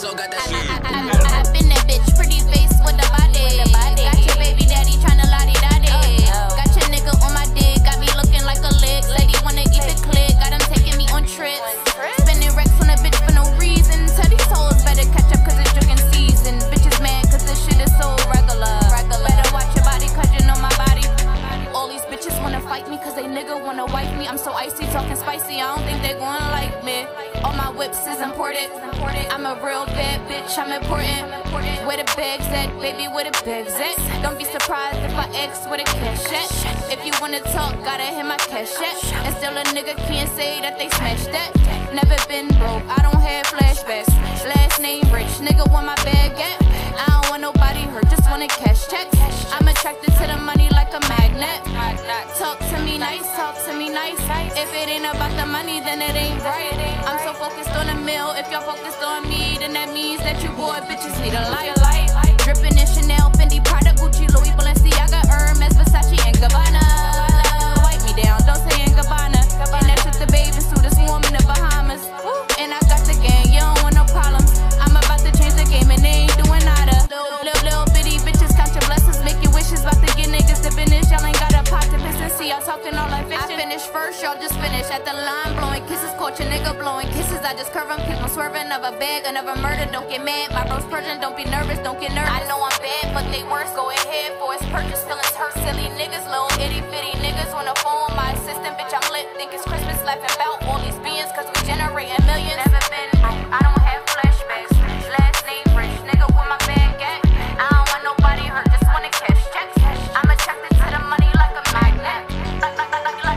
also got that shit. I been that bitch, pretty face with the body. Got your baby daddy tryna la-di-da-di. Got your nigga on my dick, got me looking like a lick. Said he wanna eat the click, got him taking me on trips. Spending racks on a bitch for no reason. Tell these hoes better catch up cause it's drinking season. Bitches mad cause this shit is so regular. Better watch your body cause you know my body. All these bitches wanna fight me cause they nigga wanna wipe me. I'm so icy, talking spicy, I don't think they gonna like me. All my whips is imported. I'm a real bad bitch, I'm important. Where the bags at, baby, where the bags at? Don't be surprised if I X with a cash at. If you wanna talk, gotta hit my cash at. And still a nigga can't say that they smashed that. Never been broke, I don't have flashbacks. Last name rich, nigga want my bag at. I don't want nobody hurt, just wanna cash checks. I'm attracted to the money like a magnet. Talk to me nice, talk to me nice. If it ain't about the money, then it ain't right. I'm so focused on the mill, if y'all focused on me, then that means that you boy bitches need a light. Drippin' in Chanel, Fendi, Prada, Gucci, Louis, Balenciaga, Hermes, Versace, and Gabbana. Wipe me down, don't say and Gabbana. And that shit the bathing suit, it's warm in the Bahamas. And I got the gang, you don't want no problems. I'm about to change the game and they ain't doing nada. Little bitty bitches, count your blessings, make your wishes. About to get niggas to finish, y'all ain't got a pot to piss and see y'all talking all like fiction. I finish first, y'all just finish. At the line, blowing kisses, caught your nigga blowing kisses. I just curve them, keep them swerving. Another bag, another murder, don't get mad. My bro's Persian, don't be nervous, don't get nervous. I know I'm bad, but they worse. Go ahead for his purchase, feelings hurt. Silly niggas, little itty bitty niggas on the phone. My assistant, bitch, I'm lit. Think it's Christmas, laughing about all these beans, cause we generating millions. Never been broke, I don't have flashbacks. Last name rich, nigga with my bag at. I don't want nobody hurt, just wanna cash checks. I'm attracted to the money like a magnet. Like a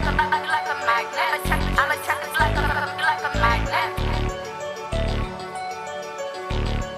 magnet. I'm attracted like a magnet.